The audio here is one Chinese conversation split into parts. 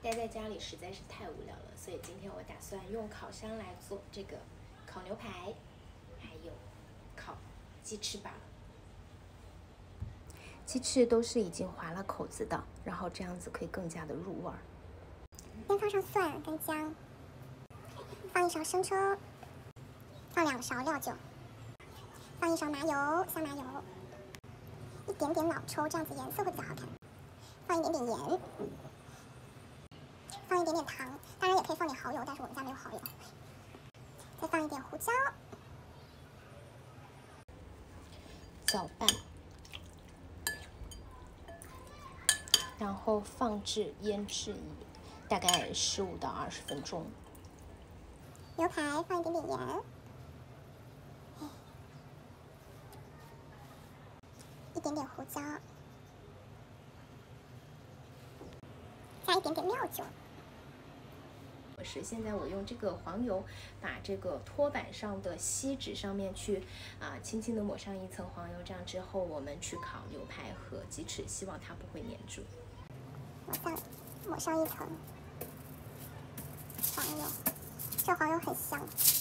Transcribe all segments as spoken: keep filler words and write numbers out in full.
待在家里实在是太无聊了，所以今天我打算用烤箱来做这个烤牛排，还有烤鸡翅膀。鸡翅都是已经划了口子的，然后这样子可以更加的入味儿。 先放上蒜跟姜，放一勺生抽，放两勺料酒，放一勺麻油，香麻油，一点点老抽，这样子颜色会比较好看。放一点点盐，放一点点糖，当然也可以放点蚝油，但是我们家没有蚝油。再放一点胡椒， 搅拌，然后放置腌制以大概十五到二十分钟。 牛排放一点点盐，一点点胡椒，加一点点料酒。 我是现在我用这个黄油把这个托板上的锡纸上面去啊、呃、轻轻的抹上一层黄油，这样之后我们去烤牛排和鸡翅，希望它不会粘住。 抹上抹上一层黄油，这黄油很香。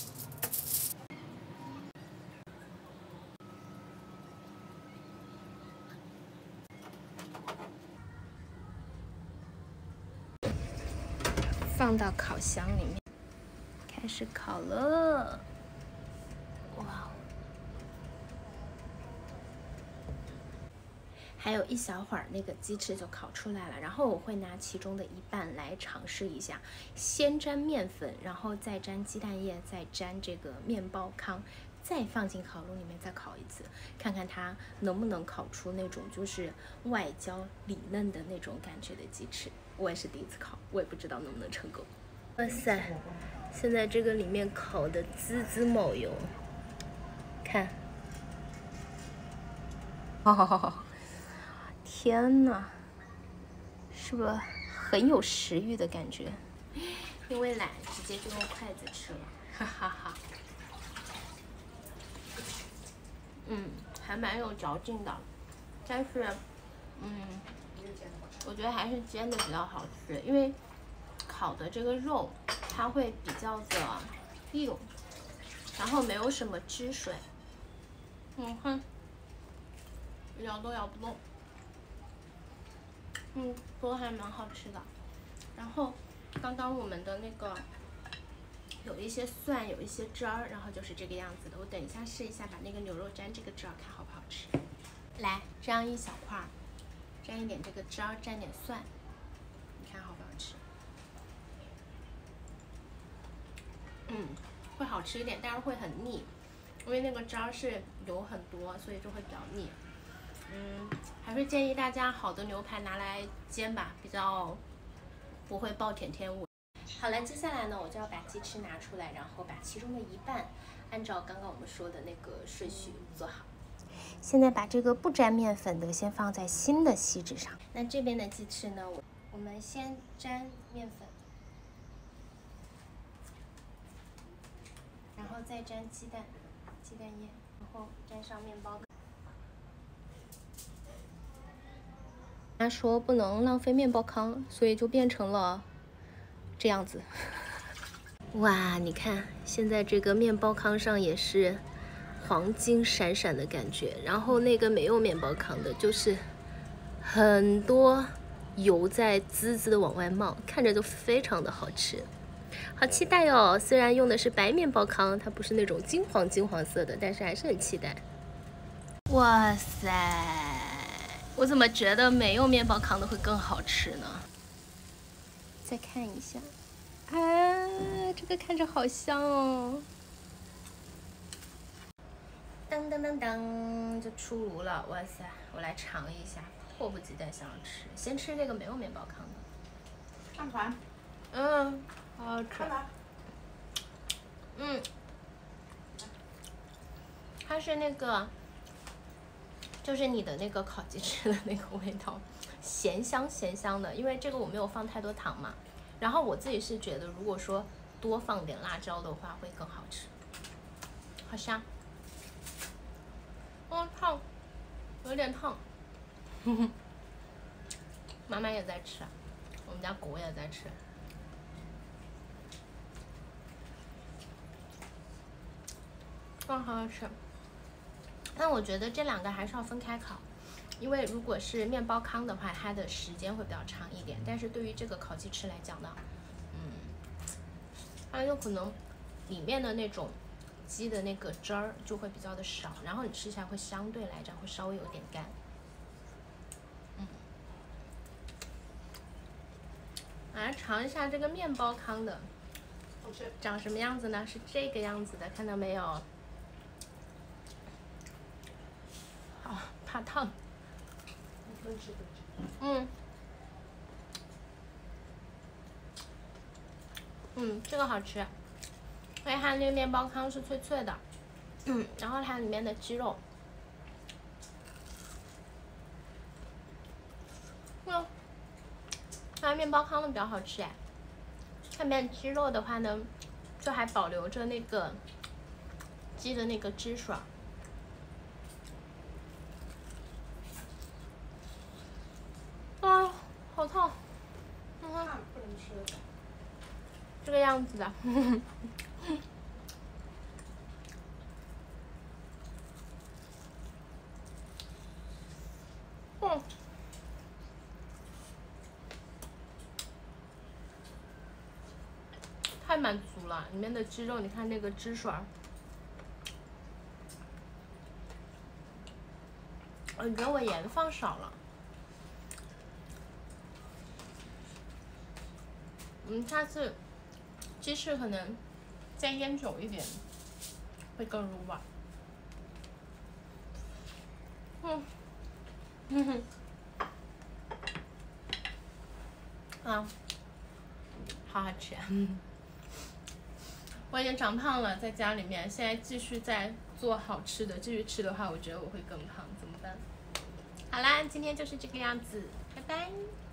放到烤箱里面，开始烤了。哇！还有一小会儿，那个鸡翅就烤出来了。然后我会拿其中的一半来尝试一下，先沾面粉，然后再沾鸡蛋液，再沾这个面包糠，再放进烤炉里面再烤一次，看看它能不能烤出那种就是外焦里嫩的那种感觉的鸡翅。我也是第一次烤，我也不知道能不能成功。哇塞，现在这个里面烤的滋滋冒油，看，哦，天哪，是不是很有食欲的感觉？因为懒，直接就用筷子吃了，哈哈哈。嗯，还蛮有嚼劲的，但是，嗯，我觉得还是煎的比较好吃，因为烤的这个肉它会比较的硬，然后没有什么汁水。嗯哼，咬都咬不动。嗯，都还蛮好吃的。然后刚刚我们的那个有一些蒜，有一些汁儿，然后就是这个样子的。我等一下试一下，把那个牛肉沾这个汁儿，看好不好吃。来，这样一小块儿，沾一点这个汁儿，沾点蒜，你看好不好吃？嗯，会好吃一点，但是会很腻，因为那个汁儿是油很多，所以就会比较腻。嗯，还是建议大家好的牛排拿来煎吧，比较不会爆甜甜味。好了，接下来呢，我就要把鸡翅拿出来，然后把其中的一半按照刚刚我们说的那个顺序做好。现在把这个不沾面粉的先放在新的锡纸上。那这边的鸡翅呢，我我们先沾面粉，然后再沾鸡蛋、鸡蛋液，然后沾上面包。他说不能浪费面包糠，所以就变成了这样子。哇，你看现在这个面包糠上也是黄金闪闪的感觉，然后那个没有面包糠的，就是很多油在滋滋的往外冒，看着就非常的好吃。好期待哦！虽然用的是白面包糠，它不是那种金黄金黄色的，但是还是很期待。哇塞，我怎么觉得没有面包糠的会更好吃呢？再看一下，啊，这个看着好香哦！噔噔噔噔，就出炉了！哇塞，我来尝一下，迫不及待想要吃。先吃这个没有面包糠的。 看盘。 嗯，好好吃。 看盘。 嗯，它是那个，就是你的那个烤鸡翅的那个味道，咸香咸香的。因为这个我没有放太多糖嘛，然后我自己是觉得，如果说多放点辣椒的话，会更好吃。好香。哦，烫，有点烫。妈妈也在吃，我我们家狗也在吃。哇，好好吃！但我觉得这两个还是要分开烤，因为如果是面包糠的话，它的时间会比较长一点。但是对于这个烤鸡翅来讲呢，嗯，它有可能里面的那种鸡的那个汁儿就会比较的少，然后你吃起来会相对来讲会稍微有点干。嗯，来尝一下这个面包糠的，长什么样子呢？是这个样子的，看到没有？好，怕烫。嗯，嗯，这个好吃，因为它那个面包糠是脆脆的，嗯，然后它里面的鸡肉，嗯，它面包糠的比较好吃哎，下面鸡肉的话呢，就还保留着那个鸡的那个汁水。啊，好烫！嗯， 烫不能吃的。 这个样子的。嗯，太满足了，里面的鸡肉，你看那个汁水儿。我觉得我盐放少了。嗯，下次鸡翅可能再腌久一点，会更入味。嗯，嗯哼，啊，好好吃。我已经长胖了，在家里面，现在继续在做好吃的，继续吃的话，我觉得我会更胖，怎么办？好啦，今天就是这个样子，拜拜。